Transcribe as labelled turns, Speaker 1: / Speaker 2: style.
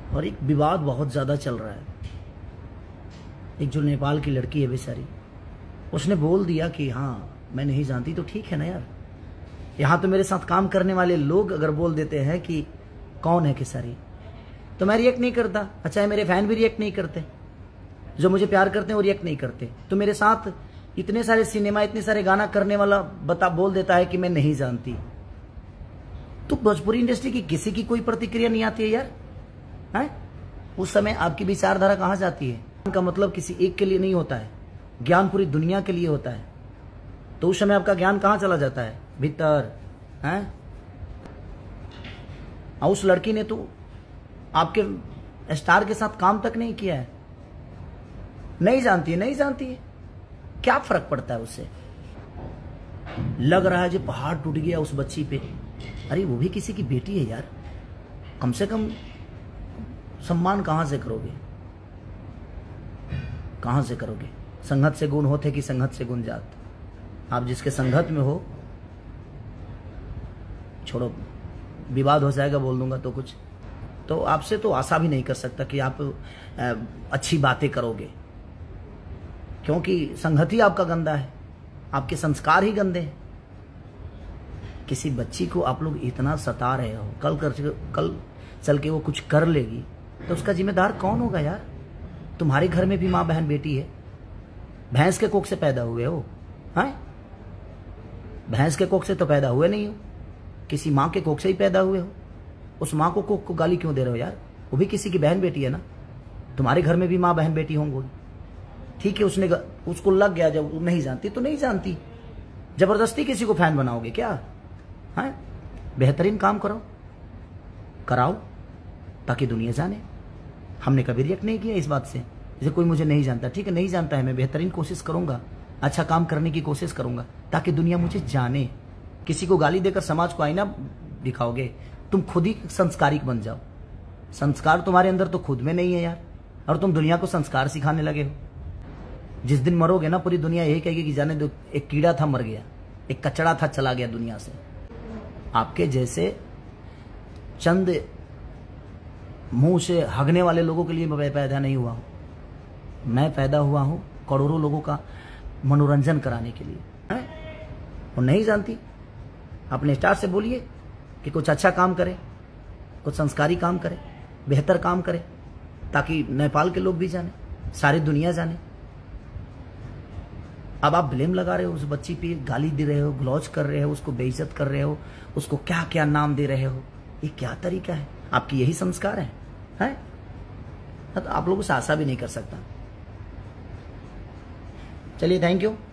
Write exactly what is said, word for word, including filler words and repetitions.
Speaker 1: और एक विवाद बहुत ज़्यादा चल रहा है। एक जो नेपाल की लड़की है बेचारी, उसने बोल दिया कि हाँ मैं नहीं जानती, तो ठीक है ना यार। यहाँ तो मेरे साथ काम करने वाले लोग अगर बोल देते हैं कि कौन है खेसारी, तो मैं रिएक्ट नहीं करता। अच्छा है, मेरे फैन भी रिएक्ट नहीं करते, जो मुझे प्यार करते हैं वो रिएक्ट नहीं करते। तो मेरे साथ इतने सारे सिनेमा, इतने सारे गाना करने वाला बता बोल देता है कि मैं नहीं जानती, तो भोजपुरी इंडस्ट्री की किसी की कोई प्रतिक्रिया नहीं आती है यार, है? उस समय आपकी विचारधारा कहाँ जाती है? का मतलब किसी एक के लिए नहीं होता है, ज्ञान पूरी दुनिया के लिए होता है। तो उस समय आपका ज्ञान कहाँ चला जाता है? भीतर, हैं? और उस लड़की ने तो आपके स्टार के साथ काम तक नहीं किया है, नहीं जानती है, नहीं जानती है, क्या फर्क पड़ता है उससे? लग रहा है जो पहाड़ टूट गया उस बच्ची पे। अरे वो भी किसी की बेटी है यार, कम से कम सम्मान कहां से करोगे, कहां से करोगे? संगत से गुण होते कि संगत से गुण जात। आप जिसके संगत में हो, छोड़ो विवाद हो जाएगा बोल दूंगा तो कुछ, तो आपसे तो आशा भी नहीं कर सकता कि आप अच्छी बातें करोगे, क्योंकि संगत ही आपका गंदा है, आपके संस्कार ही गंदे हैं। किसी बच्ची को आप लोग इतना सता रहे हो, कल कर कल चल के वो कुछ कर लेगी तो उसका जिम्मेदार कौन होगा यार? तुम्हारे घर में भी माँ बहन बेटी है, भैंस के कोख से पैदा हुए हो, हैं? भैंस के कोख से तो पैदा हुए नहीं हो, किसी माँ के कोख से ही पैदा हुए हो। उस माँ को कोख को गाली क्यों दे रहे हो यार? वो भी किसी की बहन बेटी है ना। तुम्हारे घर में भी माँ बहन बेटी होंगे, ठीक है। उसने उसको लग गया, जब वो नहीं जानती तो नहीं जानती, जबरदस्ती किसी को फैन बनाओगे क्या? हैं? बेहतरीन काम करो, कराओ, ताकि दुनिया जाने। हमने कभी रिएक्ट नहीं किया इस बात से। जैसे कोई मुझे नहीं जानता, ठीक है, नहीं जानता है, मैं बेहतरीन कोशिश करूंगा, अच्छा काम करने की कोशिश करूंगा ताकि दुनिया मुझे जाने। किसी को गाली देकर समाज को आईना दिखाओगे, तुम खुद ही संस्कारिक बन जाओ। संस्कार तुम्हारे अंदर तो खुद में नहीं है यार, और तुम दुनिया को संस्कार सिखाने लगे हो। जिस दिन मरोगे ना, पूरी दुनिया यही कहेगी कि जाने दो, एक कीड़ा था मर गया, एक कचड़ा था चला गया दुनिया से। आपके जैसे चंद मुंह से हगने वाले लोगों के लिए मैं पैदा नहीं हुआ हूं। मैं पैदा हुआ हूं करोड़ों लोगों का मनोरंजन कराने के लिए, है? वो नहीं जानती, अपने स्टार से बोलिए कि कुछ अच्छा काम करे, कुछ संस्कारी काम करे, बेहतर काम करे, ताकि नेपाल के लोग भी जाने, सारी दुनिया जाने। अब आप ब्लेम लगा रहे हो उस बच्ची पे, गाली दे रहे हो, ग्लॉज कर रहे हो, उसको बेइज्जत कर रहे हो, उसको क्या क्या नाम दे रहे हो। ये क्या तरीका है? आपकी यही संस्कार है, है? तो आप लोगों से आशा भी नहीं कर सकता। चलिए, थैंक यू।